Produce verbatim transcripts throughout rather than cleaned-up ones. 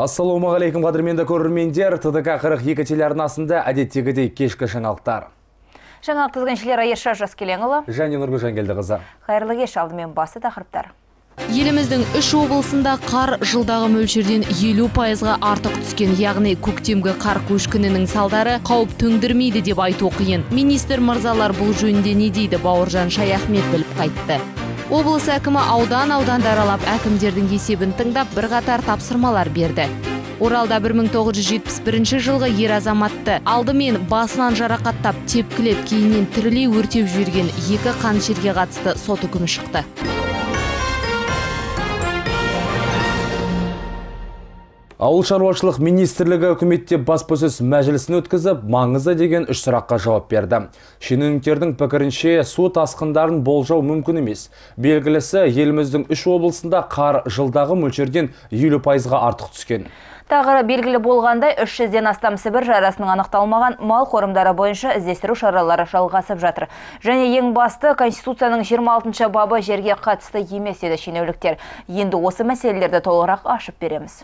Ассалаумағалейкум қадірменді көрермендер, Т Д К қырық екі телеарнасында әдеттегідей кешкі жаңалықтар. Жаңалық тізгіншілер Айша Жаскеленұлы және Нұргүл қызы. Қайырлы кеш, алдымен басты тақырыптар. Еліміздің үш облысында қар жылдағы мөлшерден елу пайызға артық түскен, яғни көктемгі қар көшкінінің салдары қауіп төндірмейді деп айту қиын. Министр мырзалар бұл жөнінде не дейді, Бауыржан Шаяхмет біліп қайтты. Облыс әкімі аудан-ауданды аралап әкімдердің есебін тыңдап бірқатар тапсырмалар берді. Оралда бір мың тоғыз жүз жетпіс бірінші жылғы ер азаматты алдымен басынан жарақаттап, тепкілеп, кейіннен тірілей өртеп жіберген екі қанішерге қатысты сот үкімі шықты. Ауыл шаруашылық министрлігі үкіметте баспасөз мәжілісін өткізіп, маңызды деген үш сұраққа жауап берді. Шенеуніктердің пікірінше су тасқындарын болжау мүмкін емес. Белгілісі, еліміздің үш облысында қар жылдағы мөлшерден елу пайызға артық түскен. Тағы белгілі болғандай, үш жүзден астам Сібір жарасының анықталмаған мал қорымдары бойынша іздестіру шаралары жалғасып жатыр. Және ең басты, Конституцияның жиырма алтыншы бабы жерге қатысты емес еді шенеуніктер. Енді осы мәселелерді толығырақ ашып береміз.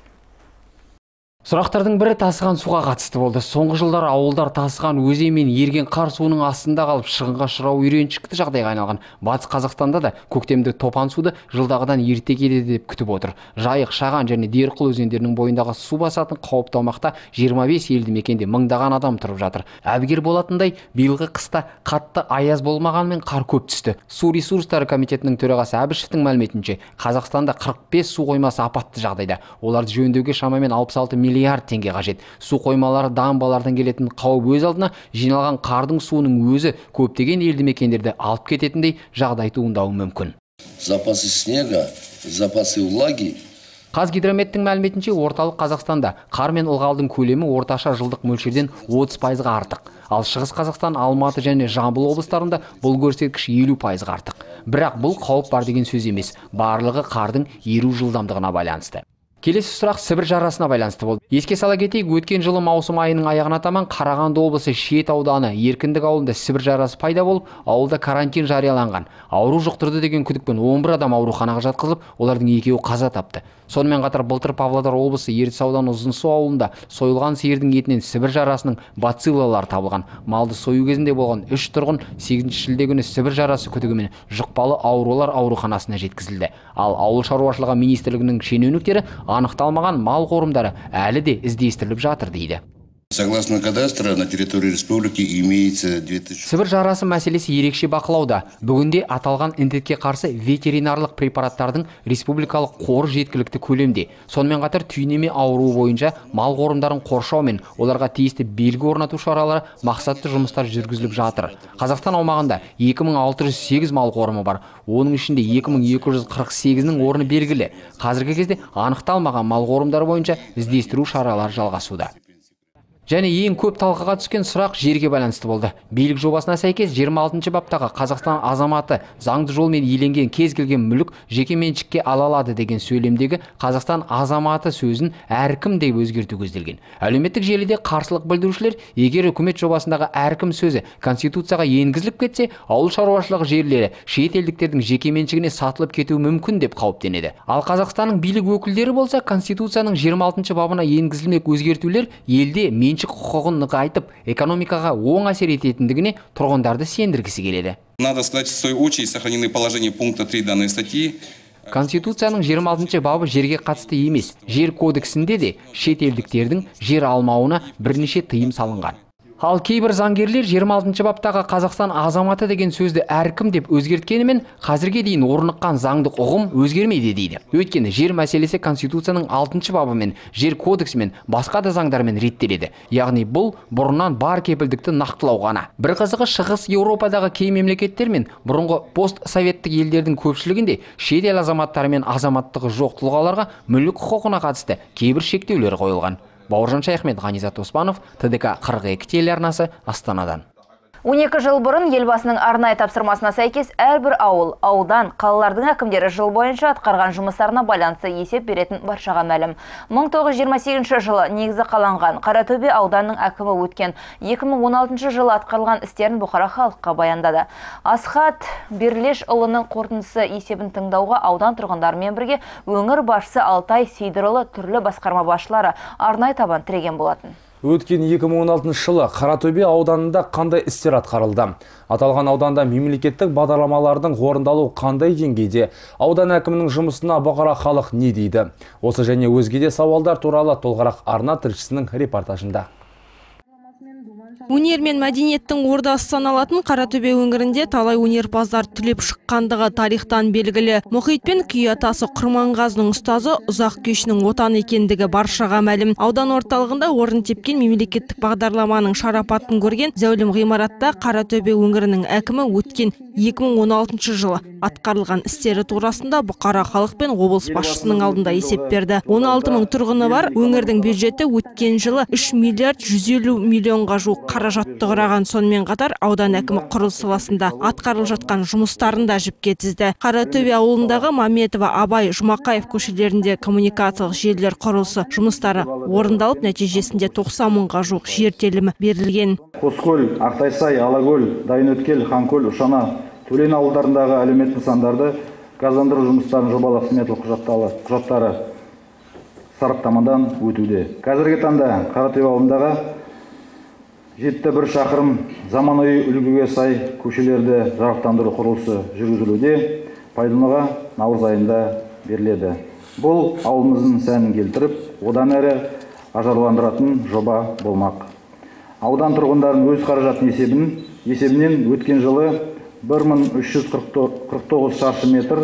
Сұрақтардың бірі тасыған суға қатысты болды. Соңғы жылдар ауылдар тасыған өзен мен ерген қар суының астында қалып шығынға ұшырау үйреншікті жағдайға айналған. Батыс Қазақстанда да көктемді топан суды жылдағыдан ерте келеді деп күтіп отыр. Жайық, Шаған және Дерқұл өзендерінің бойындағы су басатын қауіпті аумақта жиырма бес елді мекенде мыңдаған адам тұрып жатыр. Әбігер болатындай, биылғы қыста қатты аяз болмағанмен қар көп түсті. Су ресурстары комитетінің төрағасы Әбішевтің мәліметінше, Қазақстанда қырық бес су қоймасы апатты жағдайда. Оларды жөндеуге шамамен алпыс алты миллиард теңге қажет. Су қоймалары дамбалардан келетін қауіп өз алдына, жиналған қардың суының өзі көптеген елді мекендерді алып кететіндей жағдай туындауы мүмкін. Запасы снега, запасы влаги. Қазгидрометтің мәліметінше, орталық Қазақстанда қар мен ылғалдың көлемі орташа жылдық мөлшерден отыз пайызға артық. Ал Шығыс Қазақстан, Алматы және Жамбыл облыстарында бұл көрсеткіш елу пайызға артық. Бірақ бұл қауіп бар деген сөз емес. Барлығы қардың еру жылдамдығына байланысты. Келесі сұрақ Сібір жарасына байланысты болды. Еске сала кетейік, өткен жылы маусым айының аяғына таман Қарағанды облысы Шет ауданы Еркіндік ауылында Сібір жарасы пайда болып, ауылда карантин жарияланған. Ауру жұқтырды деген күдікпен он бір адам ауруханаға жатқызылып, олардың екеуі қаза тапты. Сонымен қатар былтыр Павлодар облысы Ертіс ауданы Ұзынсу ауылында сойылған сиырдың етінен Сібір жарасының бациллалары табылған. Малды сою кезінде болған үш тұрғын сегізінші шілде күні Сібір жарасы күдігімен жұқпалы аурулар ауруханасына жеткізілді. Ал ауыл шаруашылығы министрлігінің шенеуніктері анықталмаған мал қорымдары әлі де іздестіріліп жатыр дейді. Согласно кадастра, на территории республики имеется две тысячи... Сібір жарасы мәселесі ерекше бақылауда. Бүгінде аталған індетке қарсы ветеринарлық препараттардың республикалық қоры жеткілікті көлемде. Сонымен қатар түйнеме ауруы бойынша мал қорымдарын қоршау мен оларға тиісті белгі орнату шаралары мақсатты жұмыстар жүргізіліп жатыр. Қазақстан аумағында екі мың алты жүз сегіз мал қорымы бар. Оның ішінде екі мың екі жүз қырық сегізінің орны белгілі. Қазіргі кезде анықталмаған мал қорымдары бойынша іздестіру шаралары жалғасуда. Және ең көп талқыға түскен сұрақ жерге байланысты болды. Билік жобасына сәйкес жиырма алтыншы баптағы Қазақстан азаматы заңды жолмен иеленген кез келген мүлік жеке меншікке ала алады деген сөйлемдегі Қазақстан азаматы сөзін әркім деп өзгерту көзделген. Әлеуметтік желіде қарсылық білдірушілер, егер үкімет жобасындағы әркім сөзі Конституцияға енгізіліп кетсе, ауыл шаруашылығы жерлері шет елдіктердің жеке меншігіне сатылып кетуі мүмкін деп қауіптенеді. Ал Қазақстанның билік өкілдері болса, Конституцияның жиырма алтыншы бабына енгізілмек өзгертулер елде меншік құқығын нығайтып, экономикаға оң әсер ететіндігіне тұрғындарды сендіргісі келеді. Надо сказать, в свою очередь, сохранены положения пункта три данной статьи. Конституцияның жиырма алтыншы бабы жерге қатысты емес. Жер кодексінде де шет елдіктердің жер алмауына бірнеше тыйым салынған. Ал кейбір заңгерлер жиырма алтыншы баптағы Қазақстан азаматы деген сөзді әркім деп өзгерткенімен, қазірге дейін орныққан заңдық ұғым өзгермейді дейді. Өйткені жер мәселесі Конституцияның алтыншы бабымен, жер кодексімен, басқа да заңдармен реттеледі. Яғни бұл бұрыннан бар кепілдікті нақтылау ғана. Bir қызығы, Шығыс Еуропадағы кей мемлекеттер мен бұрынғы постсоветтік елдердің көпшілігінде шет ел азаматтары мен азаматтығы жоқ тұлғаларға мүлік құқығына қатысты кейбір шектеулер қойылған. Бауыржан Шаяхмет, Ғанизат Оспанов, Т Д К қырық екі телеарнасы, Астанадан. он екі жыл бұрын елбасының арнайы тапсырмасына сәйкес әрбір ауыл, аудан, қалалардың әкімдері жыл бойынша атқарған жұмыстарына байланысты есеп беретін баршаға мәлім. мың тоғыз жүз жиырма сегізінші жылы негізі қаланған Қаратөбе ауданның әкімі өткен екі мың он алтыншы жылы атқарылған істерін бұқара халыққа баяндады. Асхат Берлешұлының қорытындысы есебін тыңдауға аудан тұрғындарымен бірге өңір басшысы Алтай Сейдірұлы түрлі басқарма басшылары арнайы табан тіреген болатын. Өткен екі мың он алтыншы жылы Қаратөбе ауданында қандай істер атқарылды? Аталған ауданда мемлекеттік бағдарламалардың орындалу қандай деңгейде? Аудан әкімінің жұмысына бұқара халық не дейді? Осы және өзге де сауалдар туралы толығырақ арна тілшісінің репортажында. Өнер мен мәдениеттің ордасы саналатын Қаратөбе өңірінде талай өнерпаздар түлеп шыққандығы тарихтан белгілі. Мұхит пен күй атасы Құрманғазының ұстазы ұзақ күйшінің отан екендігі баршаға мәлім. Аудан орталығында орын тепкен мемлекеттік бағдарламаның шарапатын көрген зәулім ғимаратта Қаратөбе өңірінің әкімі өткен екі мың он алтыншы жылы атқарылған істері турасында бұқара халық пен облыс басшысының алдында есеп берді. он алты мың тұрғыны бар өңірдің бюджеті өткен жылы үш миллиард жүз елу миллионға жуық қаражатты құраған. Сонымен қатар аудан әкімі құрылыс саласында атқарылып жатқан жұмыстарын да жіпке тізді. Қаратөбе ауылындағы Маметова, Абай, Жұмақаев көшелерінде коммуникациялық желілер құрылысы жұмыстары орындалып, нәтижесінде тоқсан мыңға жуық жер телімі берілген. Қоскөл, Ақтайсай, Алакөл, Дайынөткел, Ханкөл, Ұшана, Төлен ауылдарындағы әлеуметтік нысандарды газдандыру жұмыстарын жобалық сметалық құжаттары сараптамадан өтуде. Қазіргі таңда Қаратөбе ауылындағы жетті бір шақырым заманауи үлгіге сай көшелерді жарықтандыру құрылысы жүргізілуде, пайдалануға наурыз айында беріледі. Бұл ауылымыздың сәнін келтіріп, одан әрі ажарландыратын жоба болмақ. Аудан тұрғындарын өз қаражатын есебін, есебінен өткен жылы бір мың үш жүз қырық тоғыз шаршы метр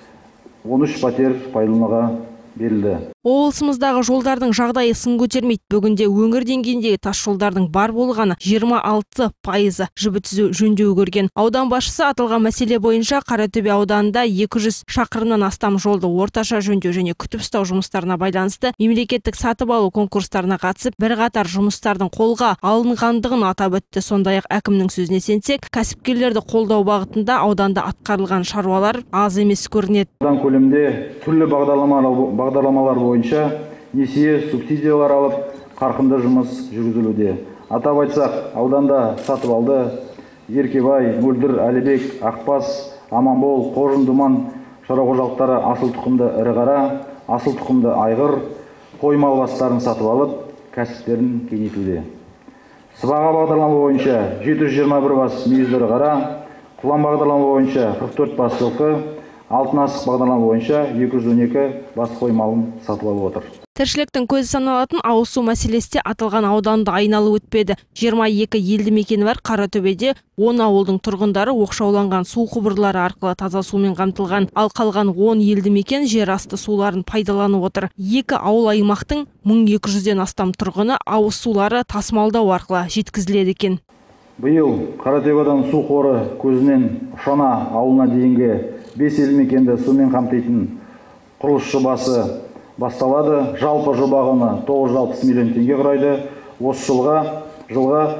он үш пәтер пайдалануға берілді. Облысымыздағы жолдардың жағдайы сын көтермейді. Бүгінде өңір деңгейіндегі тас жолдардың бар болғаны жиырма алты пайызы жібітізу жөндеу көрген. Аудан басшысы аталған мәселе бойынша Қаратөбе ауданында екі жүз шақырымнан астам жолды орташа жөндеу және күтіп ұстау жұмыстарына байланысты мемлекеттік сатып алу конкурстарына қатысып, бірқатар жұмыстардың қолға алынғандығын атап өтті. Сондай-ақ әкімнің сөзіне сенсек, кәсіпкерлерді қолдау бағытында ауданда атқарылған шаруалар аз емес көрінеді. Аудан көлемінде түрлі бағдарламалар бойынша несие субсидиялар алып, қарқынды жұмыс жүргізілуде. Атап айтсақ, ауданда сатып алды, Еркебай, Мөлдір, Әлібек, Ақбас, Аманбол, Қожын, Думан шаруа қожалықтары асыл тұқымды ірі қара, асыл тұқымды айғыр, қой мал бастарын сатып алып, кәсіптерін кеңейтуде. Сыбаға бағдарлама бойынша жеті жүз жиырма бір бас мүйізді ірі қара, құлан бағдарлама бойынша қырық төрт бас жылқы, алтын асық бағдарлама бойынша екі жүз он екі бас қой малын сатып алып отыр. Тіршіліктің көзі саналатын ауыз су мәселесі аталған ауданды айналып өтпеді. жиырма екі елді мекені бар Қаратөбеде он ауылдың тұрғындары оқшауланған су құбырлары арқылы таза сумен қамтылған, ал қалған он елді мекен жер асты суларын пайдаланып отыр. Екі ауыл аймақтың мың екі жүзден астам тұрғыны ауыз сулары тасымалдау арқылы жеткізіледі екен. Биыл Қаратөбеден су қоры көзінен Ұшана ауылына дейінгі бес елді мекенді сумен қамтитын құрылыс жобасы басталады. Жалпы жоба құны тоғыз жүз алпыс миллион теңге құрайды. Осы жылға жылға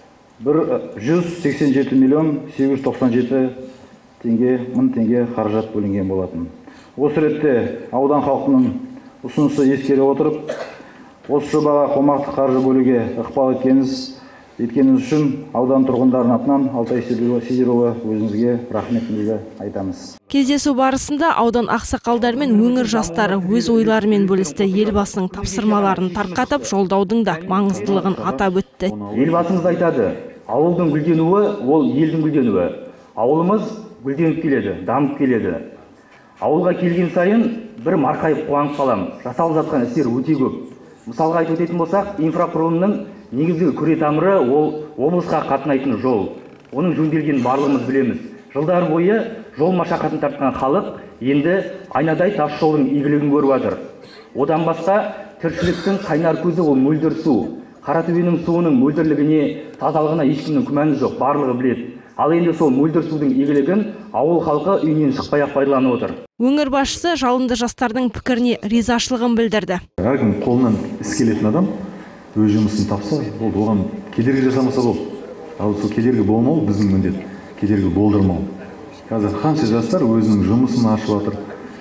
жүз сексен жеті миллион сегіз жүз тоқсан жеті мың теңге қаражат бөлінген болатын. Осы ретте аудан халқының ұсынысы ескере отырып, осы жобаға қомақты қаржы бөлуге ықпал еткеніңіз еткеніңіз үшін аудан тұрғындарының атынан Алтай Сейдірұлы өзіңізге рахметімізді айтамыз. Кездесу барысында аудан ақсақалдар мен өңір жастары өз ойларымен бөлісті. Елбасының тапсырмаларын тарқатып, жолдаудың да маңыздылығын атап өтті. Елбасымыз айтады, ауылдың гүлденуі ол елдің гүлденуі. Ауылымыз гүлденіп келеді, дамып келеді. Ауылға келген сайын бір марқайып қуанып қаламыз. Жасалып жатқан істер өте көп. Мысалға айтып өтетін болсақ, инфрақұрылымның негізгі күре тамыры ол облысқа қатынайтын жол. Оның жөнделген барлығымыз білеміз. Жылдар бойы жол машақатын тартқан халық енді айнадай тас жолдың игілігін көріп жатыр. Одан басқа тіршіліктің қайнар көзі ол мөлдір су. Қаратөбенің суының мөлдірлігіне, тазалығына ешкімнің күмәні жоқ, барлығы біледі. Ал енді сол мөлдір судың игілігін ауыл халқы үйінен шықпай-ақ пайдаланып отыр. Өңір басшысы жалынды жастардың пікіріне ризашылығын білдірді. Әркім қолынан іс келетін адам өз жұмысын тапса, ол оған кедергі жасамаса болды. Ал сол кедергі болмау біздің міндет, кедергі болдырмау. Қазір қанша жастар өзінің жұмысын ашып жатыр,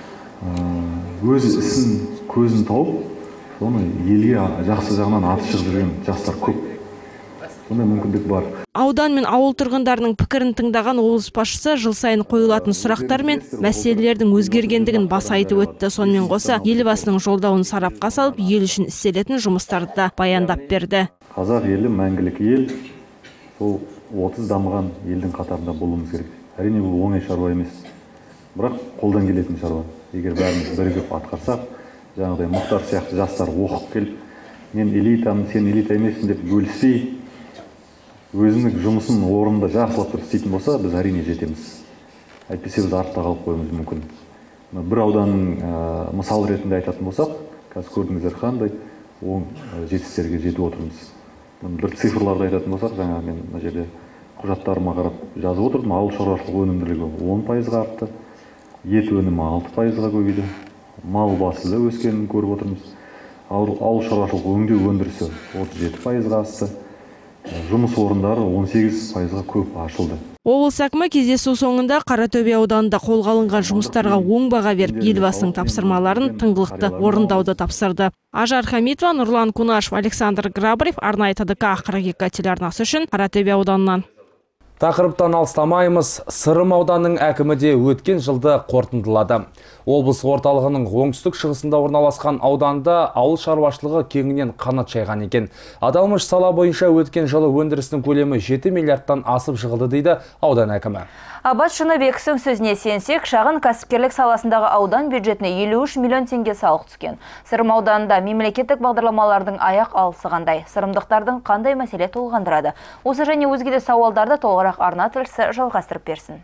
өз ісін, көзін тауып, соны елге жақсы жағынан аты шығып жүрген жастар көп. Сондай мүмкіндік бар. Аудан мен ауыл тұрғындарының пікірін тыңдаған облыс басшысы жыл сайын қойылатын сұрақтар мен мәселелердің өзгергендігін баса айтып өтті. Сонымен қоса, елбасының жолдауын сарапқа салып, ел үшін істелетін жұмыстарды да баяндап берді. Қазақ елі мәңгілік ел, сол отыз дамыған елдің қатарында болуымыз керек. Әрине бұл оңай шаруа емес, бірақ қолдан келетін шаруа. Егер бәріміз бірігіп атқарсақ, жаңағыдай Мұхтар сияқты жастар оқып келіп, мен элитамын, сен элита емессің деп бөліспей, өзінің жұмысын орнында жақсылап тұрып істейтін болса, біз әрине жетеміз. Әйтпесе біз артта қалып қоюымыз мүмкін. Бір ауданның мысал ретінде айтатын болсақ, қазір көрдіңіздер қандай оң жетістіктерге жетіп отырмыз. Бір цифрларды айтатын болсақ, жаңа мен мына жерде құжаттарыма қарап жазып отырдым, ауыл шаруашылық өнімділігі он пайызға артты, ет өнімі алты пайызға көбейді, мал басы да өскенін көріп отырмыз. Ауыл шаруашылық өңдеу өндірісі отыз жеті пайызға асты. Жұмыс орындары он сегіз пайызға көп ашылды. Облыс әкімі кездесу соңында Қаратөбе ауданында қолға алынған жұмыстарға оң баға беріп, елбасының тапсырмаларын тыңғылықты орындауды тапсырды. Ажар Хамитова, Нұрлан Кунашев, Александр Грабарев, арнайы Т Д К қырық екі телеарнасы үшін Қаратөбе ауданынан. Тақырыптан алыстамаймыз, Сырым ауданының әкімі де өткен жылды қорытындылады. Облыс орталығының оңтүстік шығысында орналасқан ауданда ауыл шаруашылығы кеңінен қанат жайған екен. Аталмыш сала бойынша өткен жылы өндірістің көлемі жеті миллиардтан асып жығылды дейді аудан әкімі. Аббас Шыныбековтің сөзіне сенсек, шағын кәсіпкерлік саласындағы аудан бюджетіне елу үш миллион теңге салық түскен. Сырым ауданында мемлекеттік бағдарламалардың аяқ алысы қандай, сырымдықтардың қандай мәселе толғандырады? Осы және өзге де сауалдарды толығырақ арна тілшісі жалғастырып берсін.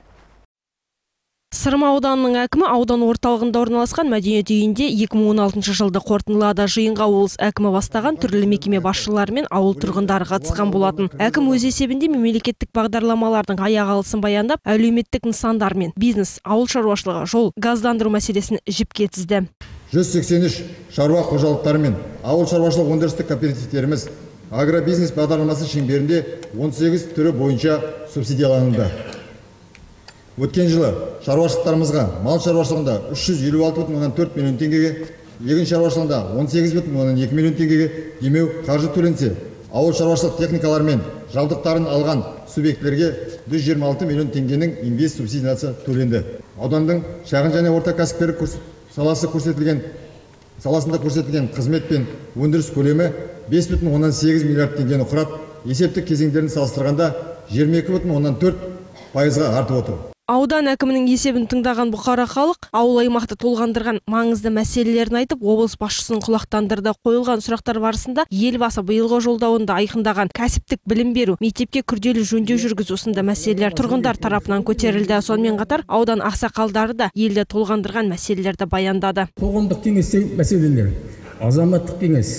Сырым ауданының әкімі аудан орталығында орналасқан мәдениет үйінде екі мың он алтыншы жылды қорытындылады. Жиынға облыс әкімі бастаған түрлі мекеме басшылары мен ауыл тұрғындары қатысқан болатын. Әкім өз есебінде мемлекеттік бағдарламалардың аяқ алысын баяндап, әлеуметтік нысандар мен бизнес, ауыл шаруашылығы, жол, газдандыру мәселесін жіпке тізді. жүз сексен үш шаруа қожалықтары мен ауыл шаруашылық өндірістік кооперативтеріміз агробизнес бағдарламасы шеңберінде он сегіз түрі бойынша субсидияланды. Өткен жылы шаруашылықтарымызға мал шаруашылығында үш жүз елу алты бүтін оннан төрт миллион теңгеге, егін шаруашылығында он сегіз бүтін оннан екі миллион теңгеге демеу қаржы төленсе, ауыл шаруашылық техникалары мен жабдықтарын алған субъектілерге жүз жиырма алты миллион теңгенің инвест субсидиясы төленді. Аудандың шағын және орта кәсіпкерлік саласы көрсетілген саласында көрсетілген қызмет пен өндіріс көлемі бес бүтін оннан сегіз миллиард теңгені құрап, есептік кезеңдерін салыстырғанда жиырма екі бүтін оннан төрт пайызға артып отыр. Аудан әкімінің есебін тыңдаған бұқара халық ауыл аймақты толғандырған маңызды мәселелерін айтып, облыс басшысының құлақтандырды. Қойылған сұрақтар барысында елбасы биылғы жолдауында айқындаған кәсіптік білім беру, мектепке күрделі жөндеу жүргізу сынды мәселелер тұрғындар тарапынан көтерілді. Сонымен қатар аудан ақсақалдары да елді толғандырған мәселелерді баяндады. Қоғамдық кеңестегі мәселелер, азаматтық кеңес,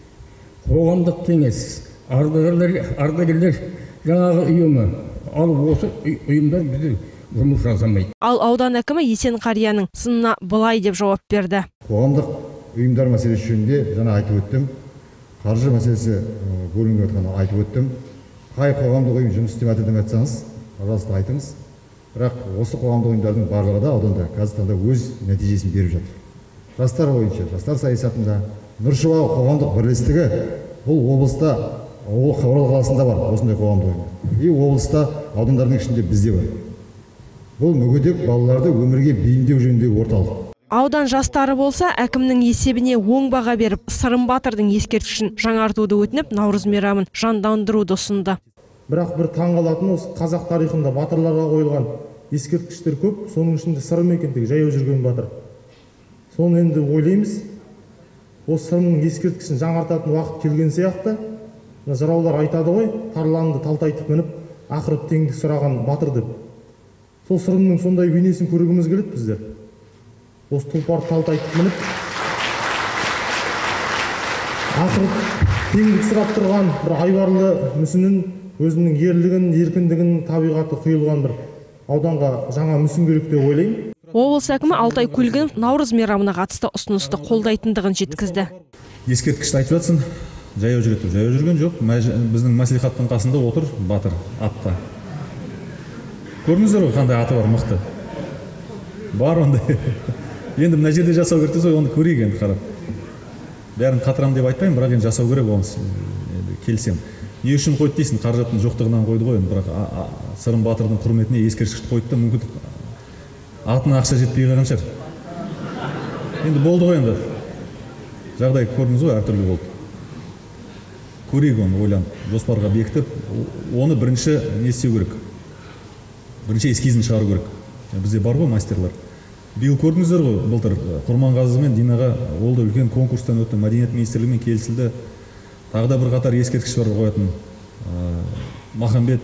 қоғамдық кеңес, ардагерлер, ардагерлер жаңағы ұйымы, ал осы ұйымдар бізде жұмыс жасамайды. Ал аудан әкімі Есен Қарияның сынына былай деп жауап берді. Қоғамдық ұйымдар мәселесі жөнінде жаңа айтып өттім. Қаржы мәселесі бөлініп жатқанын айтып өттім. Қай қоғамдық ұйым жұмыс істеп жатыр деп айтсаңыз, пожалуйста айтыңыз. Бірақ осы қоғамдық ұйымдардың барлығы да ауданда қазір таңда өз нәтижесін беріп жатыр. Жастар бойынша, жастар саясатында Нұршуа қоғамдық бірлестігі бұл облыста, ол Орал қаласында бар осындай қоғамдық ұйым. И облыста аудандардың ішінде бізде бар. Бұл мүгедек балаларды өмірге бейімдеу жөніндегі орталық. Аудан жастары болса, әкімнің есебіне оң баға беріп, Сырым батырдың ескерткішін жаңартуды өтініп, Наурыз мейрамын жандандыруды ұсынды. Бірақ бір таңғалатын осы қазақ тарихында батырларға қойылған ескерткіштер көп, соның ішінде Сырым екендігі жаяу жүрген батыр. Соны енді ойлаймыз, осы Сырымның ескерткішін жаңартатын уақыт келген сияқты, жыраулар айтады ғой, тарланды талтайтып мініп, ақырып теңдік сұраған батыр деп. Сол Сырымның сондай бейнесін көргіміз келеді біздер. Осы тұлпар талтайтып мініп, ақырып теңдік сұрап тұрған бір айбарлы мүсінін, өзінің ерлігін, еркіндігін, табиғаты құйылған бір ауданға жаңа мүсін керек деп ойлаймын. Облыс әкімі Алтай Көлгінов Наурыз мейрамына қатысты ұсынысты қолдайтындығын жеткізді. Ескерткішті айтып жатсың, жаяу жүреді. Жаяу жүрген жоқ. Біздің мәслихаттың қасында отыр батыр атта. Көрдіңіздер ғой, қандай аты бар, мықты. Бар ондай. Енді мына жерде жасау керек десе, оны көрейік енді қарап. Бәрін қатырам деп айтпаймын, бірақ енді жасау керек, оны келсем. Не үшін қойды дейсің, қаражаттың жоқтығынан қойды ғой, бірақ Сырым батырдың құрметіне ескерткішті қойды да, мүмкін атына ақша жетпей қалған шығар. Енді болды ғой енді. Жағдай көрдіңіз ғой, әртүрлі болды. Көрейік оны, ойланып, жоспарға бекітіп, оны бірінші не істеу керек? Бірінші эскизін шығару керек. Бізде бар ғой мастерлар. Биыл көрдіңіздер ғой, былтыр Құрманғазы мен Динаға ол да үлкен конкурстан өтті, Мәдениет министрлігімен келісілді. Тағы да бір қатар ескерткіш бар қоятын. Махамбет,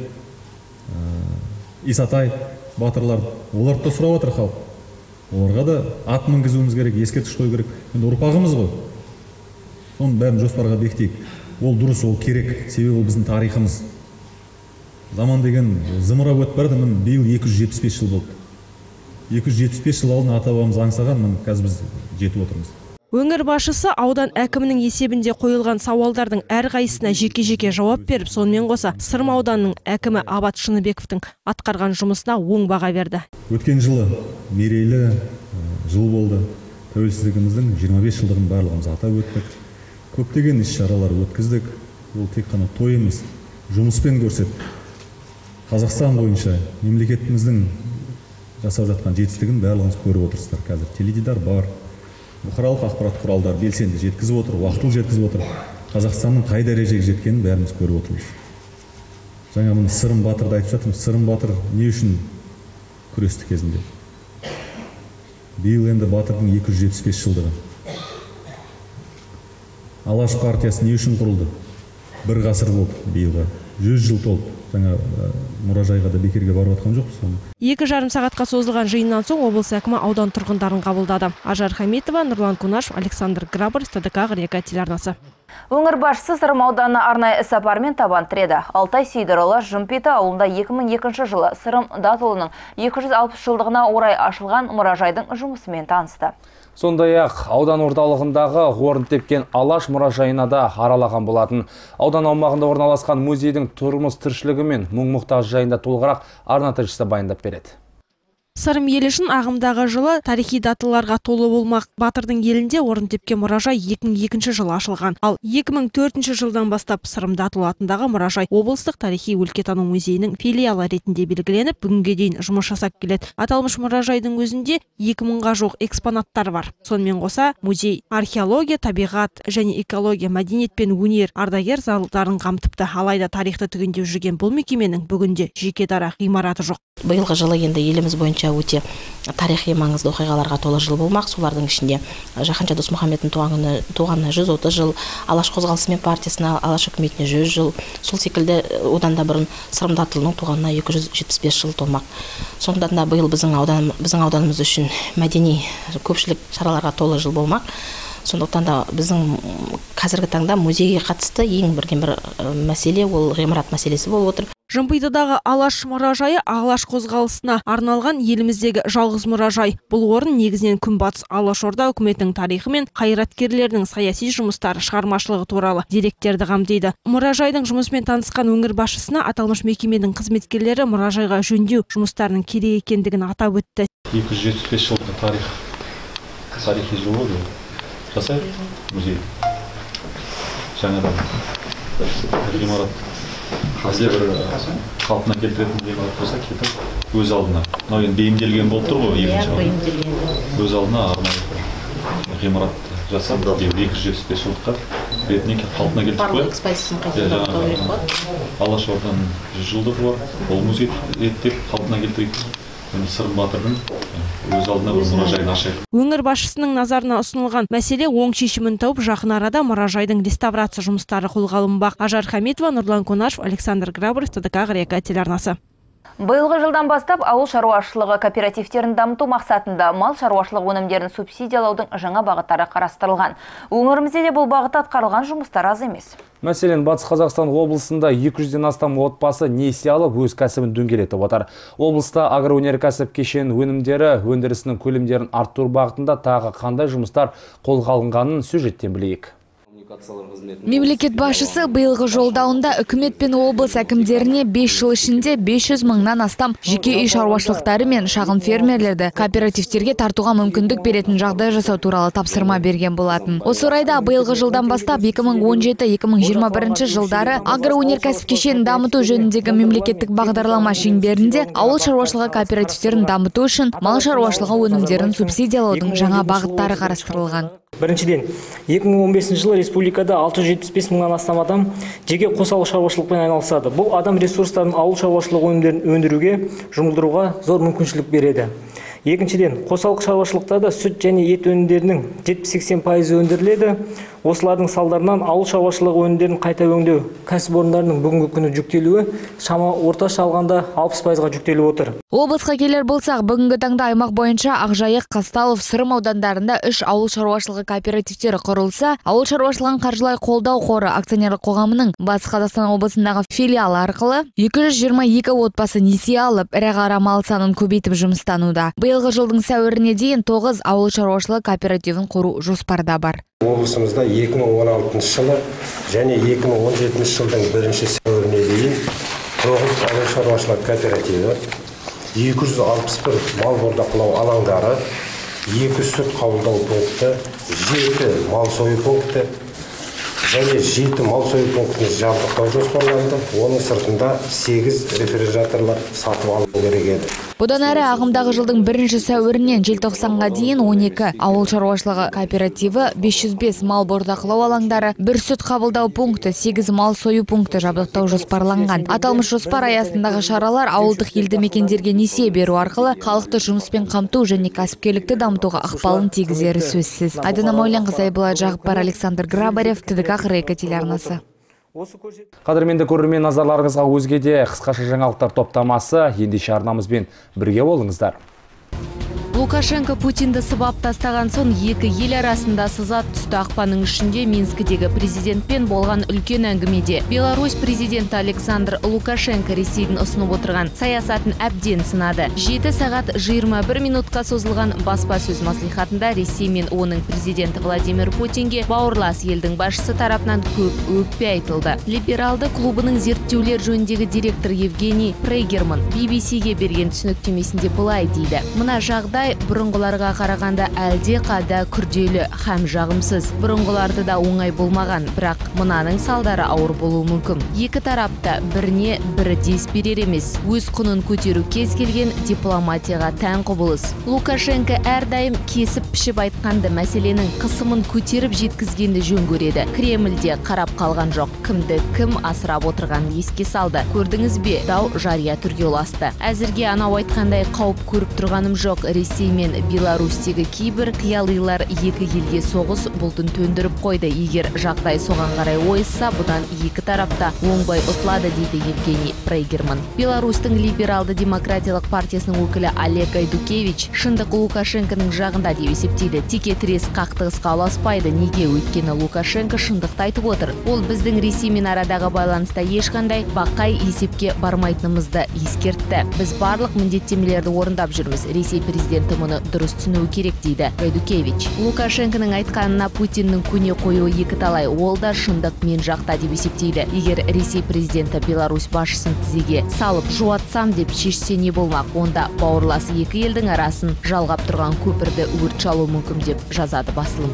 Исатай батырлар, оларды да сұрап отыр халық. Оларға да ат мінгізуіміз керек, ескерткіш қою керек. Енді ұрпағымыз ғой. Соның бәрін жоспарға бекітейік. Ол дұрыс, ол керек, себебі ол біздің тарихымыз. Заман деген зымырап өтіп барды, міне биыл екі жүз жетпіс бес жыл болды. екі жүз жетпіс бес жыл алдын ата-бабамыз аңсаған, міне қазір біз жетіп отырмыз. Өңір басшысы аудан әкімінің есебінде қойылған сауалдардың әрқайсысына жеке-жеке жауап беріп, сонымен қоса Сырым ауданының әкімі Абат Шыныбековтың атқарған жұмысына оң баға берді. Өткен жылы мерейлі жыл болды. Тәуелсіздігіміздің жиырма бес жылдығын барлығымыз атап өттік. Көптеген іс-шаралар өткіздік. Ол тек қана той емес, жұмыспен көрсеттік. Қазақстан бойынша мемлекетіміздің жасап жатқан жетістігін барлығымыз көріп отырсыздар. Қазір теледидар бар. Бұқаралық ақпарат құралдары белсенді жеткізіп отыр, уақытылы жеткізіп отыр. Қазақстанның қай дәрежеге жеткенін бәріміз көріп отырмыз. Жаңа міне Сырым батырды айтып жатырмыз. Сырым батыр не үшін күресті кезінде? Биыл енді батырдың екі жүз жетпіс бес жылдығы. Алаш партиясы не үшін құрылды? Бір ғасыр болды биылға. жүз жыл толды. Жаңа мұражайға да бекерге барып жатқан жоқпыз. Екі жарым сағатқа созылған жиыннан соң облыс әкімі аудан тұрғындарын қабылдады. Ажар Хамитова, Нұрлан Кунашев, Александр Грабарь, ТДК Река телеарнасы. Өңір басшысы Сырым ауданына арнайы іс-сапармен табан тіреді. Алтай Сейдірұлы Жымпиты ауылында екі мың екінші жылы Сырым датұлының екі жүз алпыс жылдығына орай ашылған мұражайдың жұмысымен танысты. Сондай-ақ аудан орталығындағы орын тепкен Алаш мұражайына да аралаған болатын. Аудан аумағында орналасқан музейдің тұрмыс тіршілігі мен мұң-мұқтаж жайында толығырақ арна тілшісі баяндап береді. Сырым елі үшін ағымдағы жылы тарихи даталарға толы болмақ. Батырдың елінде орын тепкен мұражай екі мың екінші жылы ашылған. Ал екі мың төртінші жылдан бастап Сырым датұлы атындағы мұражай облыстық тарихи өлкетану музейінің филиалы ретінде белгіленіп, бүгінге дейін жұмыс жасап келеді. Аталмыш мұражайдың өзінде екі мыңға жуық экспонаттар бар. Сонымен қоса музей археология, табиғат және экология, мәдениет пен өнер ардагер залдарын қамтыпты. Алайда тарихты түгендеп жүрген бұл мекеменің бүгінде жеке дара ғимараты жоқ. Биылғы жылы енді еліміз бойынша өте тарихи маңызды оқиғаларға толы жыл болмақ. Солардың ішінде Жаһанша Досмұхамедтің туғанына жүз отыз жыл, Алаш қозғалысы мен партиясына, Алаш үкіметіне жүз жыл, сол секілді одан да бұрын Сырым датұлының туғанына екі жүз жетпіс бес жыл толмақ. Сондықтан да биыл біздің аудан біздің ауданымыз үшін мәдени көпшілік шараларға толы жыл болмақ. Сондықтан да біздің қазіргі таңда музейге қатысты ең бірден бір мәселе ол ғимарат мәселесі болып отыр. Жымпитыдағы Алаш мұражайы Алаш қозғалысына арналған еліміздегі жалғыз мұражай. Бұл орын негізінен күнбатыс Алашорда үкіметінің тарихы мен қайраткерлердің саяси жұмыстары, шығармашылығы туралы деректерді қамтиды. Мұражайдың жұмысымен танысқан өңір басшысына аталмыш мекеменің қызметкерлері мұражайға жөндеу жұмыстарының керек екендігін атап өтті. екі жүз жетпіс бес жылдық тарих тарихи жыл болды. Жасайды музей. Жаңадан ғимарат бізде бір қалпына келтіретін ғимарат болса кетіп өз алдына. Мынау енді бейімделген болып тұр ғой екінші. Өз алдына арнайы ғимарат жасап, екі жүз жетпіс бес жылдыққа ретіне қалпына келтіріп қойып. Алаш орданың жүз жылдығы бар. Ол музей реттеп қалпына келтірейік. Сырым батырдың өз алдына бір мұражайын ашайық. Өңір басшысының назарына ұсынылған мәселе оң шешімін тауып, жақын арада мұражайдың реставрация жұмыстары қолға алынбақ. Ажар Хамитова, Нұрлан Кунашев, Александр Грабарь, ТДК Река телеарнасы. Биылғы жылдан бастап ауыл шаруашылығы кооперативтерін дамыту мақсатында мал шаруашылық өнімдерін субсидиялаудың жаңа бағыттары қарастырылған. Өңірімізде де бұл бағытта атқарылған жұмыстар аз емес. Мәселен, Батыс Қазақстан облысында екі жүзден астам отбасы несие алып өз кәсібін дөңгелетіп отыр. Облыста агроөнеркәсіп кешен өнімдері өндірісінің көлемдерін арттыру бағытында тағы қандай жұмыстар қолға алынғанын сюжеттен білейік. Мемлекет басшысы быйылғы жолдауында үкімет пен облыс әкімдеріне бес жыл ішінде бес жүз мыңнан астам жеке үй шаруашылықтары мен шағын фермерлерді кооперативтерге тартуға мүмкіндік беретін жағдай жасау туралы тапсырма берген болатын. Осы орайда быйылғы жылдан бастап екі мың он жеті екі мың жиырма бірінші жылдары агроөнеркәсіп кешенін дамыту жөніндегі мемлекеттік бағдарлама шеңберінде ауыл шаруашылығы кооперативтерін дамыту үшін мал шаруашылығы өнімдерін субсидиялаудың жаңа бағыттары қарастырылған. Біріншіден, екі мың он бесінші жылы республикада алты жүз жетпіс бес мыңнан астам адам жеке қосалқы шаруашылықпен айналысады. Бұл адам ресурстарын ауыл шаруашылығы өнімдерін өндіруге, жұмылдыруға зор мүмкіншілік береді. Екіншіден, қосалқы шаруашылықтарда сүт және ет өнімдерінің жетпіс сексен пайызы өндіріледі. Осылардың салдарынан ауыл шаруашылығы өнімдерін қайта өңдеу кәсіпорындарының бүгінгі күні жүктелуі шама орташа алғанда алпыс пайызға жүктеліп отыр. Облысқа келер болсақ, бүгінгі таңда аймақ бойынша Ақжайық, Қазталов, Сырым аудандарында үш ауыл шаруашылығы кооперативтері құрылса, ауыл шаруашылығын қаржылай қолдау қоры акционерлік қоғамының Батыс Қазақстан облысындағы филиалы арқылы екі жүз жиырма екі отбасы несие алып, ірі қара мал санын көбейтіп жұмыстануда. Биылғы жылдың сәуіріне дейін тоғыз ауыл шаруашылығы кооперативін құру жоспарда бар. Облысымызда екі мың он алтыншы жылы және екі мың он жетінші жылдың бірінші сәуіріне дейін тоғыз ауыл шаруашылығы кооперативі, екі жүз алпыс бір мал бордақылау алаңдары, екі сүт қабылдау пункті, жеті мал сою пункті және жеті мал сою пунктін жабдықтау жоспарланды. Оның сыртында сегіз рефрижераторлар сатып алу керек еді. Бұдан әрі ағымдағы жылдың бірінші сәуірінен желтоқсанға дейін он екі ауыл шаруашылығы кооперативі, бес жүз бес мал бордақылау алаңдары, бір сүт қабылдау пункті, сегіз мал сою пункті жабдықтау жоспарланған. Аталмыш жоспар аясындағы шаралар ауылдық елді мекендерге несие беру арқылы халықты жұмыспен қамту және кәсіпкерлікті дамытуға ықпалын тигізері сөзсіз. Айдана Мауленқызы, Айболат Жағыпбар, Александр Грабарев, ТДК Қырайка телеарнасы. Қадірменді көрермен, назарларыңызға өзге де қысқаша жаңалықтар топтамасы, ендеше арнамызбен бірге болыңыздар. Лукашенко Путинді сыбап тастаған соң екі ел арасында сызат түсті. Ақпанның ішінде Минскідегі президентпен болған үлкен әңгімеде Беларусь президенті Александр Лукашенко Ресейдің ұсынып отырған саясатын әбден сынады. жеті сағат жиырма бір минутқа созылған баспасөз мәслихатында Ресей мен оның президенті Владимир Путинге бауырлас елдің басшысы тарапынан көп өкпе айтылды. Либералды клубының зерттеулер жөніндегі директор Евгений Прейгерман би би си-ге берген түсініктемесінде былай дейді: мына жағдай бұрынғыларға қарағанда әлде қада күрделі һәм жағымсыз. Бұрынғыларды да оңай болмаған, бірақ мынаның салдары ауыр болуы мүмкін. Екі тарапта біріне бірі дес берер емес. Өз құнын көтеру кез келген дипломатияға тән құбылыс. Лукашенко әрдайым кесіп пішіп айтқанды, мәселенің қысымын көтеріп жеткізгенді жөн көреді. Кремльде қарап қалған жоқ. Кімді кім асырап отырғанын еске салды. Көрдіңіз бе? Дау жария түрге ұласты. Әзірге анау айтқандай қауіп көріп тұрғаным жоқ. Ресей мен Беларусьтегі кейбір қиялилар екі елге соғыс бұлтын төндіріп қойды. Егер жағдай соған қарай ойысса, бұдан екі тарапта оңбай ұтылады, дейді Евгений Прейгерман. Беларусьтің либералды демократиялық партиясының өкілі Олег Гайдукевич шындық Лукашенконың жағында деп есептейді. Теке тірес қақтығысқа ұласпайды. Неге? Өйткені Лукашенко шындықты айтып отыр. Ол біздің Ресеймен арадағы байланыста ешқандай бақай есепке бармайтынымызды ескертті. Біз барлық міндеттемелерді орындап жүрміз. Ресей президенті мұны дұрыс түсінуі керек, дейді Гайдукевич. Лукашенконың айтқанына Путиннің көне қоюы екі талай. Ол да шындық мен жақта деп есептейді. Егер Ресей президенті Беларусь басшысын тізеге салып жуатсам деп шешсе не болмақ? Онда бауырлас екі елдің арасын жалғап тұрған көпірді өрт шалуы мүмкін деп жазады басылым.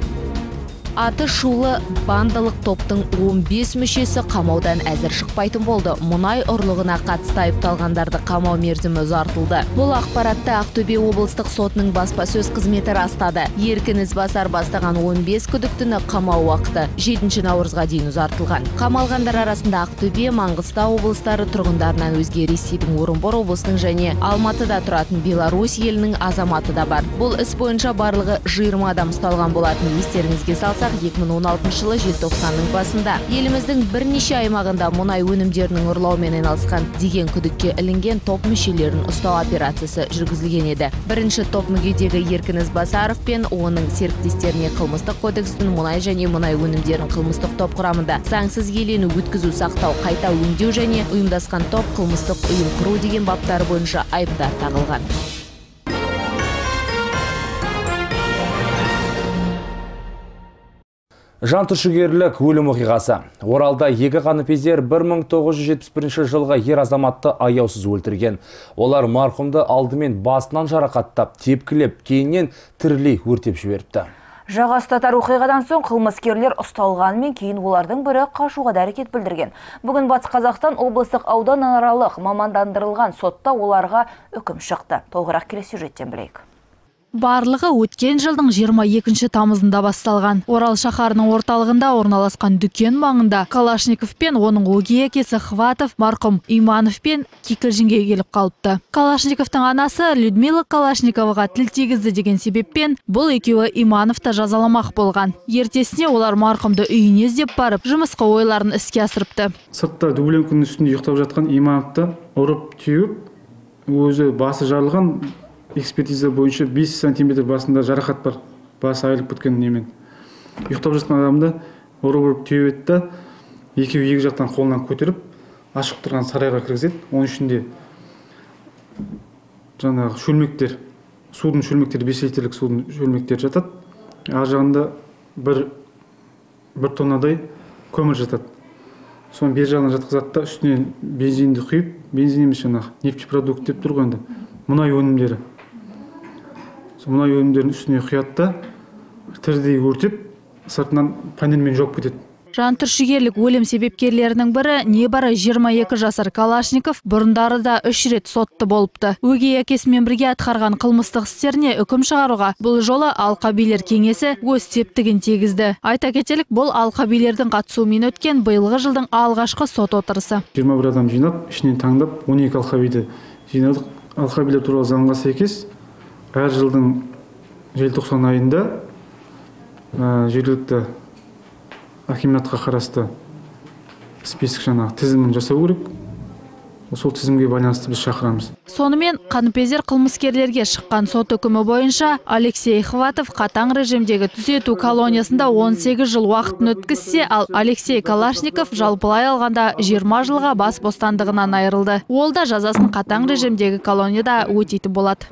Аты шулы бандалық топтың он бес мүшесі қамаудан әзір шықпайтын болды. Мұнай ұрлығына қатысты айыпталғандарды қамау мерзімі ұзартылды. Бұл ақпаратты Ақтөбе облыстық сотының баспасөз қызметі растады. Еркін Ізбасар бастаған он бес күдіктіні қамау уақыты жетінші наурызға дейін ұзартылған. Қамалғандар арасында Ақтөбе, Маңғыстау облыстары тұрғындарынан өзге Ресейдің Орынбор облысының және Алматыда тұратын Беларусь елінің азаматы да бар. Бұл іс бойынша барлығы жиырма адам ұсталған болатын. Естеріңізге салсақ, екі мың он алтыншы жылы желтоқсанның басында еліміздің бірнеше аймағында мұнай өнімдерінің ұрлаумен айналысқан деген күдікке ілінген топ мүшелерін ұстау операциясы жүргізілген еді. Бірінші топ мүгедегі Еркін Ізбасаров пен оның серіктестеріне қылмыстық кодекстің мұнай және мұнай өнімдерін қылмыстық топ құрамында заңсыз иелену, өткізу, сақтау, қайта өңдеу және ұйымдасқан топ қылмыстық ұйым құру деген баптары бойынша айыптар тағылған. Жантүршігерлік өлім оқиғасы. Оралда екі қаныпезер бір мың тоғыз жүз жетпіс бірінші жылғы ер азаматты аяусыз өлтірген. Олар марқұмды алдымен басынан жарақаттап, тепкілеп, кейіннен тірілей өртеп жіберіпті. Жаға ұстатар оқиғадан соң қылмыскерлер ұсталғанмен кейін олардың бірі қашуға да әрекет білдірген. Бүгін Батыс Қазақстан облыстық ауданаралық мамандандырылған сотта оларға үкім шықты. Толығырақ келесі сюжеттен білейік. Барлығы өткен жылдың жиырма екінші тамызында басталған. Орал шаһарының орталығында орналасқан дүкен маңында Калашников пен оның өгей әкесі Хватов, марқұм Иманов пен кикілжіңге келіп қалыпты. Калашниковтың анасы Людмила Калашниковаға тіл тигізді деген себеппен бұл екеуі Имановты жазаламақ болған. Ертесіне олар марқұмды үйіне іздеп барып, жұмысқа ойларын іске асырыпты. Сыртта дубленканың үстінде ұйықтап жатқан Имановты ұрып теуіп, өзі басы жарылған. Экспертиза бойынша бес сантиметр басында жарақат бар, басы айырылып кеткен немен. Ұйықтап жатқан адамды ұрып теуетті, екеуі екі жақтан қолынан көтеріп, ашық тұрған сарайға кіргізеді. Оның ішінде жаңағы шөлмектер, судың шөлмектері, бес литрлік судың шөлмектері жатады. Ар жағында бір бір тоннадай көмір жатады. Соны бер жағынан жатқызады да, үстіне бензинді құйып, бензин емес жаңағы нефтепродукт деп тұр ғой енді, мұнай өнімдері. Мұнай өнімдерінің үстіне құятта тірідей өртеп, сыртынан панельмен жауып кетеді. Жантүршігерлік өлім себепкерлерінің бірі небары жиырма екі жасар Калашников бұрындары да үш рет сотты болыпты. Өгей әкесімен бірге атқарған қылмыстық істеріне үкім шығаруға бұл жолы алқабилер кеңесі өз септігін тигізді. Айта кетелік, бұл алқабилердің қатысуымен өткен биылғы жылдың алғашқы сот отырысы. жиырма бір адам жинап, ішінен таңдап, он екі алқабиді жинадық. Алқабилер туралы заңға сәйкес әр жылдың желтоқсан айында жергілікті акиматқа қарасты список жаңағы тізімін жасау керек. Сол тізімге байланысты біз шақырамыз. Сонымен қаныпезер қылмыскерлерге шыққан сот үкімі бойынша Алексей Хватов қатаң режимдегі түзету колониясында он сегіз жыл уақытын өткізсе, ал Алексей Калашников жалпылай алғанда жиырма жылға бас бостандығынан айырылды. Ол да жазасын қатаң режимдегі колонияда өтейтін болады.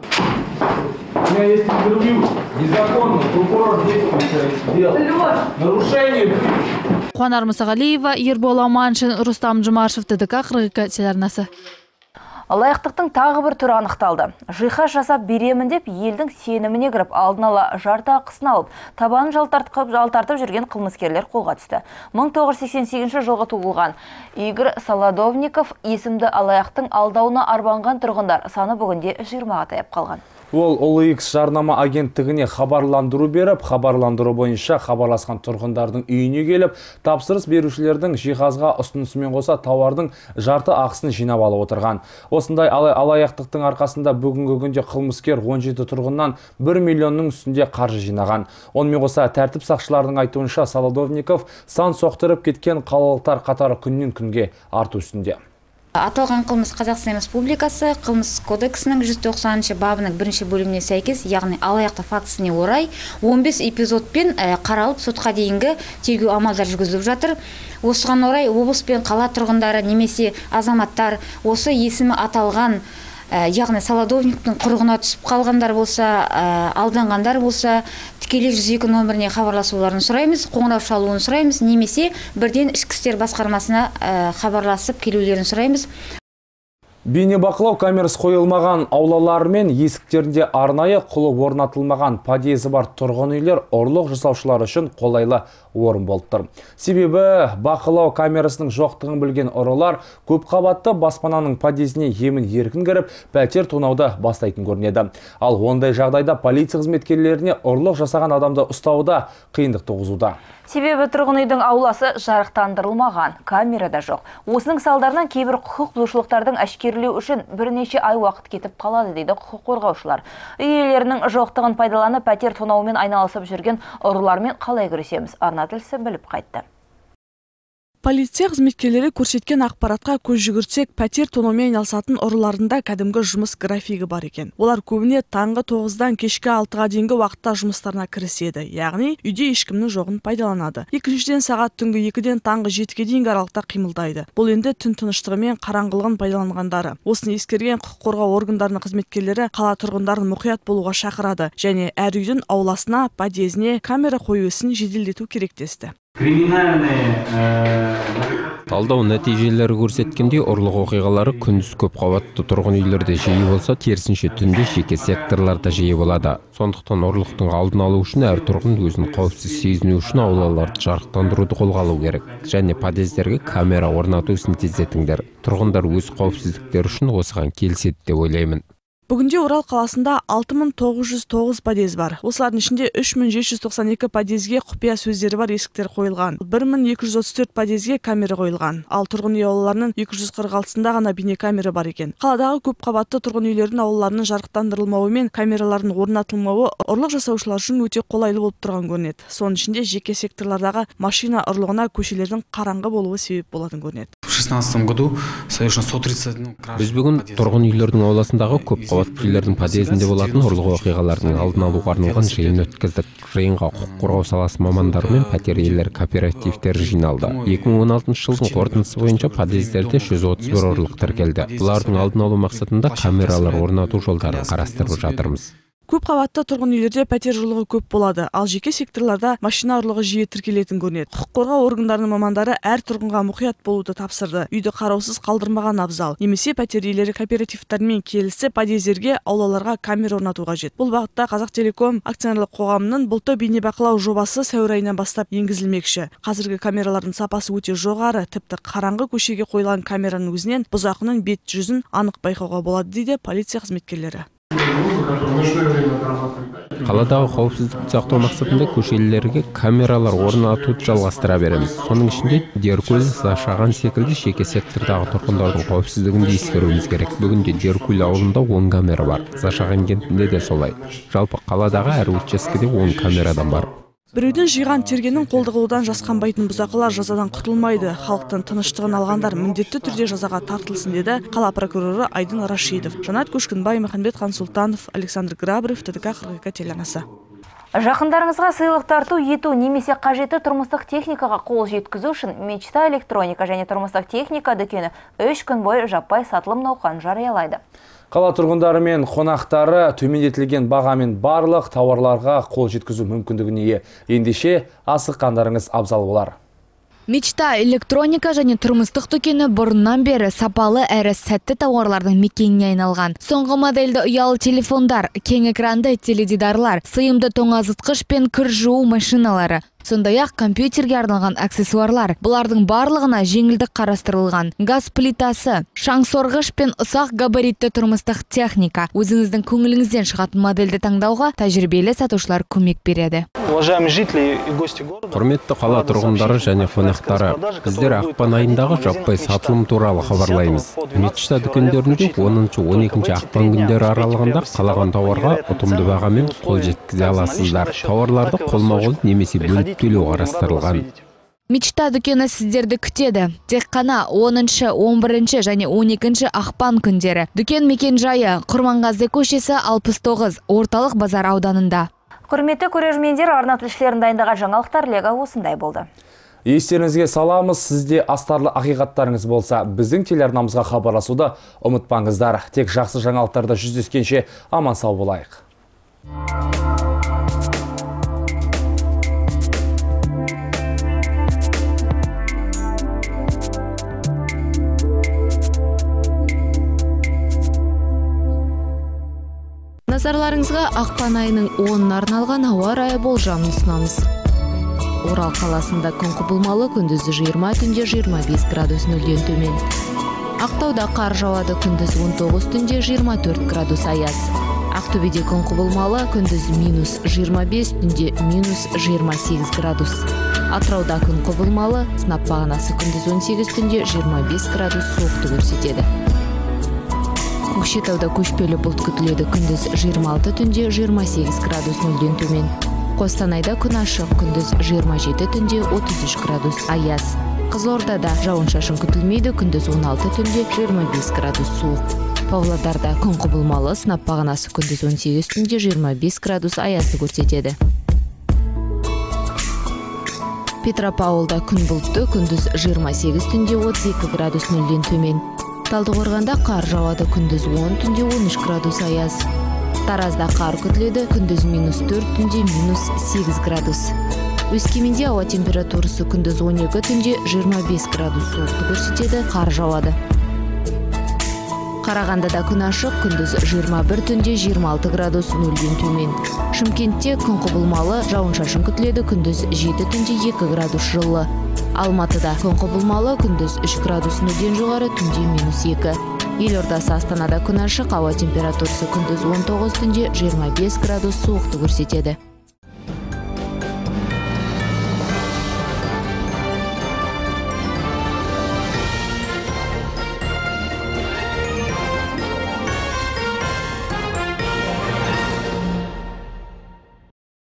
Я если интервью незаконно, прокурор действует, сделал нарушение. Қуанар Мұсағалиева, Ербол Аманшин, Рустам Жұмашев, ТДК қырық екі телеарнасы. Алаяқтықтың тағы бір түрі анықталды. Жиһаз жасап беремін деп елдің сеніміне кіріп, алдын ала жарты ақысын алып, табанын жалтартып жүрген қылмыскерлер қолға түсті. мың тоғыз жүз сексен сегізінші жылғы туылған Игорь Солодовников есімді алаяқтың алдауына арбанған тұрғындар саны бүгінде жиырмаға таяп қалған. Ол О Л Х жарнама агенттігіне хабарландыру беріп, хабарландыру бойынша хабарласқан тұрғындардың үйіне келіп, тапсырыс берушілердің жиһазға ұсынысымен қоса тауардың жарты ақысын жинап алып отырған. Осындай алаяқтықтың арқасында бүгінгі күнде қылмыскер он жеті тұрғыннан бір миллионның үстінде қаржы жинаған. Онымен қоса тәртіп сақшыларының айтуынша Солодовников сан соқтырып кеткен қалалықтар қатары күннен күнге арту үстінде. Аталған қылмыс Қазақстан Республикасы қылмыс кодексінің жүз тоқсаныншы бабының бірінші бөліміне сәйкес, яғни алаяқтық фактісіне орай он бес эпизодпен қаралып сотқа дейінгі тергеу амалдар жүргізіліп жатыр. Осыған орай облыс пен қала тұрғындары немесе азаматтар осы есімі аталған, яғни Солодовниктің құрығына түсіп қалғандар болса, алданғандар болса, тікелей жүз екі нөміріне хабарласуларын сұраймыз, қоңырау шалуын сұраймыз, немесе бірден ішкі істер басқармасына хабарласып келулерін сұраймыз. Бейнебақылау камерасы қойылмаған аулалар мен есіктерінде арнайы құлып орнатылмаған подъезі бар тұрғын үйлер ұрлық жасаушылар үшін қолайлы орын болып тұр. Себебі бақылау камерасының жоқтығын білген ұрылар көп қабатты баспананың подъезіне емін еркін кіріп, пәтер тонауды бастайтын көрінеді. Ал ондай жағдайда полиция қызметкерлеріне ұрлық жасаған адамды ұстауда қиындық туғызуда. Себебі тұрғын үйдің ауласы жарықтандырылмаған, камерада жоқ. Осының салдарынан кейбір құқық бұзушылықтардың әшкерелеу үшін бірнеше ай уақыт кетіп қалады дейді құқық қорғаушылар. Үй иелерінің жоқтығын пайдаланып пәтер тонаумен айналысып жүрген ұрылармен қалай күресеміз? Арна тілшісі біліп қайтты. Полиция қызметкерлері көрсеткен ақпаратқа көз жүгіртсек, пәтер тонаумен айналысатын ұрыларында кәдімгі жұмыс графигі бар екен. Олар көбіне таңғы тоғыздан кешкі алтыға дейінгі уақытта жұмыстарына кіріседі, яғни үйде ешкімнің жоғын пайдаланады. Екіншіден сағат түнгі екіден таңғы жетіге дейінгі аралықта қимылдайды. Бұл енді түн тыныштығы мен қараңғылығын пайдаланғандары. Осыны ескерген құқық қорғау органдарының қызметкерлері қала тұрғындарын мұқият болуға шақырады және әр үйдің ауласына, подъезіне камера қою ісін жеделдету керек десті. Талдау нәтижелері көрсеткендей, ұрлық оқиғалары күндіз көп қабатты тұрғын үйлерде жиі болса, керісінше түнде жеке секторларда жиі болады. Сондықтан ұрлықтың алдын алу үшін әр тұрғын өзін қауіпсіз сезіну үшін аулаларды жарықтандыруды қолға алу керек. Және подъездерге камера орнату ісін тездетіңдер. Тұрғындар өз қауіпсіздіктері үшін осыған келіседі деп ойлаймын. Бүгінде Орал қаласында алты мың тоғыз жүз тоғыз подъезд бар. Осылардың ішінде үш мың жеті жүз тоқсан екі подъездге құпия сөздері бар есіктер қойылған. бір мың екі жүз отыз төрт подъездге камера қойылған. Ал тұрғын үй аулаларының екі жүз қырық алтысында ғана бейнекамера бар екен. Қаладағы көп қабатты тұрғын үйлердің аулаларының жарықтандырылмауы мен камералардың орнатылмауы ұрлық жасаушылар үшін өте қолайлы болып тұрған көрінеді. Соның ішінде жеке секторлардағы машина ұрлығына көшелердің қараңғы болуы себеп болатын көрінеді. Біз бүгін тұрғын үйлердің ауласындағы көп қабатты үйлердің подъездінде болатын ұрлық оқиғалардың алдын алуға арналған жиын өткіздік. Жиынға құқық қорғау саласы мамандары мен пәтер иелері кооперативтері жиналды. екі мың он алтыншы жылдың қорытындысы бойынша подъездерде жүз отыз бір ұрлық тіркелді. Бұлардың алдын алу мақсатында камералар орнату жолдарын қарастырып жатырмыз. Көп қабатты тұрғын үйлерде пәтер ұрлығы көп болады, ал жеке секторларда машина ұрлығы жиі тіркелетін көрінеді. Құқық қорғау органдарының мамандары әр тұрғынға мұқият болуды тапсырды. Үйді қараусыз қалдырмаған абзал. Немесе пәтер иелері кооперативтермен келісіп, подъездерге, аулаларға камера орнату қажет. Бұл бағытта Қазақтелеком акционерлік қоғамының бұлтты бейнебақылау жобасы сәуір айынан бастап енгізілмекші. Қазіргі камералардың сапасы өте жоғары, тіпті қараңғы көшеге қойылған камераның өзінен бұзақының бет жүзін анық байқауға болады дейді полиция қызметкерлері. Қаладағы қауіпсіздікті сақтау мақсатында көшелерге камералар орнатуды жалғастыра береміз. Соның ішінде Деркөл, Зашаған секілді жеке сектордағы тұрғындардың қауіпсіздігін де ескеруіміз керек. Бүгінде Деркөл ауылында он камера бар. Зашаған кентінде де солай. Жалпы қаладағы әр учаскеде он камерадан бар. Біреудің жиған тергенін қолды-қолдан жасқанбайтын бұзақылар жазадан құтылмайды. Халықтың тыныштығын алғандар міндетті түрде жазаға тартылсын деді қала прокуроры Айдын Рашидов. Жанат Көшкінбай, Махамбет Қансұлтанов, Александр Грабарев, ТДК қырық екі телеарнасы. Жақындарыңызға сыйлық тарту ету немесе қажетті тұрмыстық техникаға қол жеткізу үшін Мечта электроника және тұрмыстық техника дүкені үш күн бойы жаппай сатылым науқанын жариялайды. Қала тұрғындары мен қонақтары төмендетілген бағамен барлық тауарларға қол жеткізу мүмкіндігіне ендеше асыққандарыңыз абзал болар. Мечта электроника және тұрмыстық дүкені бұрыннан бері сапалы әрі сәтті тауарлардың мекеніне айналған. Соңғы модельді ұялы телефондар, кең экранды теледидарлар, сыйымды тоңазытқыш пен кір жуу машиналары, сондай-ақ компьютерге арналған аксессуарлар. Бұлардың барлығына жеңілдік қарастырылған. Газ плитасы, шаңсорғыш пен ұсақ габаритті тұрмыстық техника. Өзіңіздің көңіліңізден шығатын модельді таңдауға тәжірибелі сатушылар көмек береді. Құрметті қала тұрғындары және қонақтары, біздер ақпан айындағы жаппай сатылым туралы хабарлаймыз. Мечта дүкендерінде оныншы он екінші ақпан күндері аралығында қалаған тауарға ұтымды бағамен қол жеткізе аласыздар. Тауарларды қолма-қол немесе бөліп төлеу қарастырылған. Мечта дүкені сіздерді күтеді. Тек қана оныншы, он бірінші және он екінші ақпан күндері. Дүкен мекен жайы Құрманғазы көшесі алпыс тоғыз, орталық базар ауданында. Құрметті көрермендер, арна тілшілерін дайындаған жаңалықтар легі осындай болды. Естеріңізге саламыз, сізде астарлы ақиқаттарыңыз болса, біздің телеарнамызға хабарласуды ұмытпаңыздар. Тек жақсы жаңалықтарда жүздескенше аман сау болайық. Назарларыңызға ақпан айының онына арналған ауа райы болжамын ұсынамыз. Орал қаласында күн құбылмалы, күндізі жиырма, түнде жиырма бес градус нөлден төмен. Ақтауда қар жауады, күндіз он тоғыз, түнде жиырма төрт градус аяз. Ақтөбеде күн құбылмалы, күндіз минус жиырма бес, түнде минус жиырма сегіз градус. Атырауда күн құбылмалы, сынап бағанасы күндіз он сегіз, түнде жиырма бес градус суықты көрсетеді. Көкшетауда көшпелі бұлт күтіледі, күндіз жиырма алты, түнде жиырма сегіз градус нөлден төмен. Қостанайда күн ашық, күндіз жиырма жеті, түнде отыз үш градус аяз. Қызылордада жауын шашын күтілмейді, күндіз он алты, түнде жиырма бес градус суық. Павлодарда күн құбылмалы, сынап бағанасы күндіз он сегіз, түнде жиырма бес градус аязды көрсетеді. Петропавлда күн бұлтты, күндіз жиырма сегіз, түнде отыз екі градус нөлден төмен. Талдықорғанда қар жауады, күндіз он, түнде он үш градус аяз. Таразда қар күтіледі, күндіз минус төрт, түнде минус сегіз градус. Өскеменде ауа температурасы күндіз он екі, түнде жиырма бес градус суықты көрсетеді, қар жауады. Қарағандыда күн ашық, күндіз жиырма бір, түнде жиырма алты градус нөлден төмен. Шымкентте күн құбылмалы, жауын шашын күтіледі, күндіз жеті, түнде екі градус жылы. Алматыда күн құбылмалы, күндіз үш градус нөлден жоғары, түнде минус екі. Елордасы Астанада күн ашық, ауа температурасы күндіз он тоғыз, түнде жиырма бес градус суықты көрсетеді.